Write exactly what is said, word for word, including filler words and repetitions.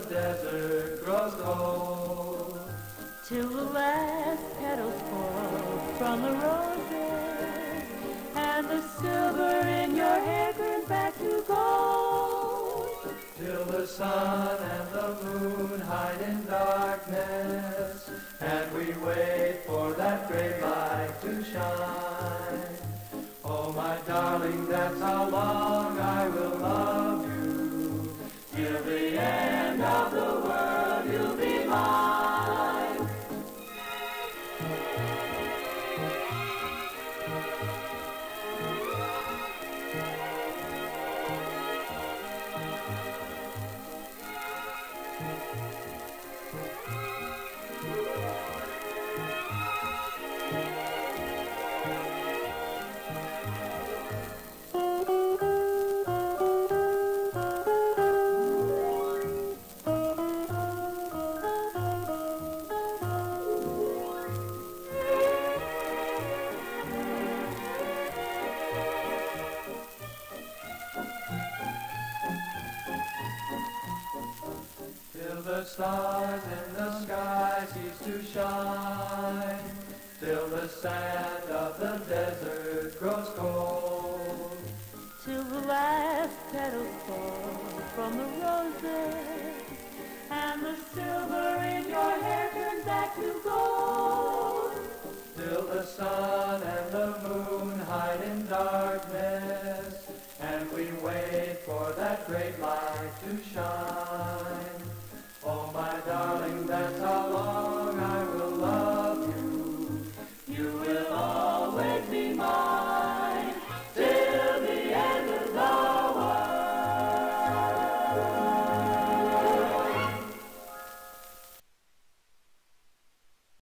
desert grows cold. Till the last petals fall from the roses, and the silver in your hair turns back to gold. Till the sun and the moon hide in darkness, and we wait for that great light to shine. Oh, my darling, that's how long I will love you. Till the end of the world you'll be mine. Till the stars in the sky cease to shine, till the sand of the desert grows cold. Till the last petals fall from the roses, and the silver in your hair turns back to gold. Till the sun and the moon hide in darkness,